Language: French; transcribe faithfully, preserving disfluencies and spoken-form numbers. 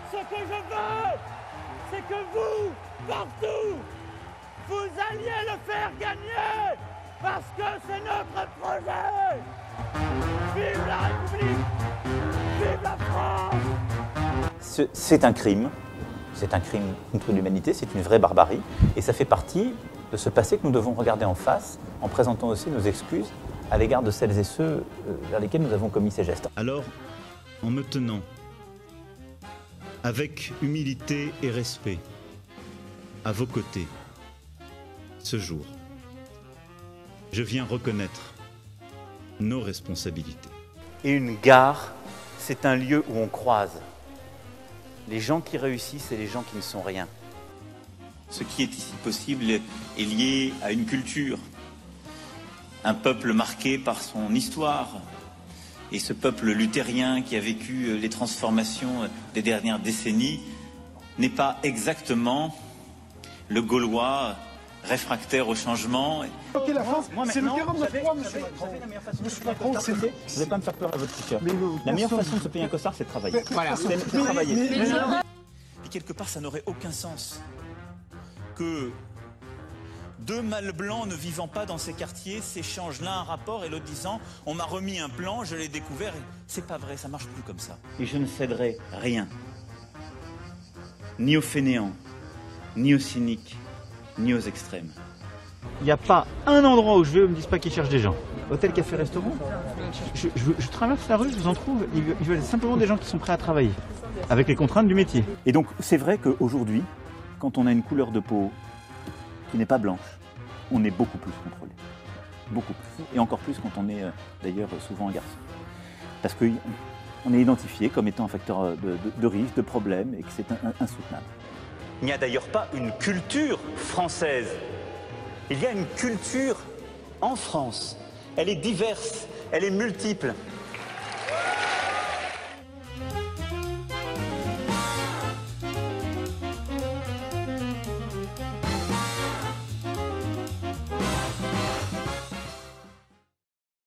Ce que je veux, c'est que vous, partout, vous alliez le faire gagner, parce que c'est notre projet. Vive la République, vive la France. C'est un crime, c'est un crime contre l'humanité, c'est une vraie barbarie, et ça fait partie de ce passé que nous devons regarder en face, en présentant aussi nos excuses à l'égard de celles et ceux vers lesquels nous avons commis ces gestes. Alors, en me tenant avec humilité et respect à vos côtés ce jour, je viens reconnaître nos responsabilités. Et une gare, c'est un lieu où on croise les gens qui réussissent et les gens qui ne sont rien. Ce qui est ici possible est lié à une culture, un peuple marqué par son histoire. Et ce peuple luthérien qui a vécu les transformations des dernières décennies n'est pas exactement le Gaulois réfractaire au changement. Ok, la France, c'est le quarante-neuf, monsieur Macron. Vous n'allez pas me faire peur à votre cœur. La meilleure façon de se payer un costard, c'est de travailler. Voilà, c'est de travailler. Et quelque part, ça n'aurait aucun sens que deux mâles blancs ne vivant pas dans ces quartiers s'échangent l'un un rapport et l'autre disant « on m'a remis un plan, je l'ai découvert ». C'est pas vrai, ça marche plus comme ça. Et je ne céderai rien, ni aux fainéants, ni aux cyniques, ni aux extrêmes. Il n'y a pas un endroit où je vais où ils me disent pas qu'ils cherchent des gens. Hôtel, café, restaurant. Je, je, je traverse la rue, je vous en trouve. Ils veulent simplement des gens qui sont prêts à travailler, avec les contraintes du métier. Et donc, c'est vrai qu'aujourd'hui, quand on a une couleur de peau qui n'est pas blanche, on est beaucoup plus contrôlé. Beaucoup plus. Et encore plus quand on est euh, d'ailleurs souvent un garçon. Parce qu'on est identifié comme étant un facteur de, de, de risque, de problème, et que c'est un, un, insoutenable. Il n'y a d'ailleurs pas une culture française. Il y a une culture en France. Elle est diverse, elle est multiple.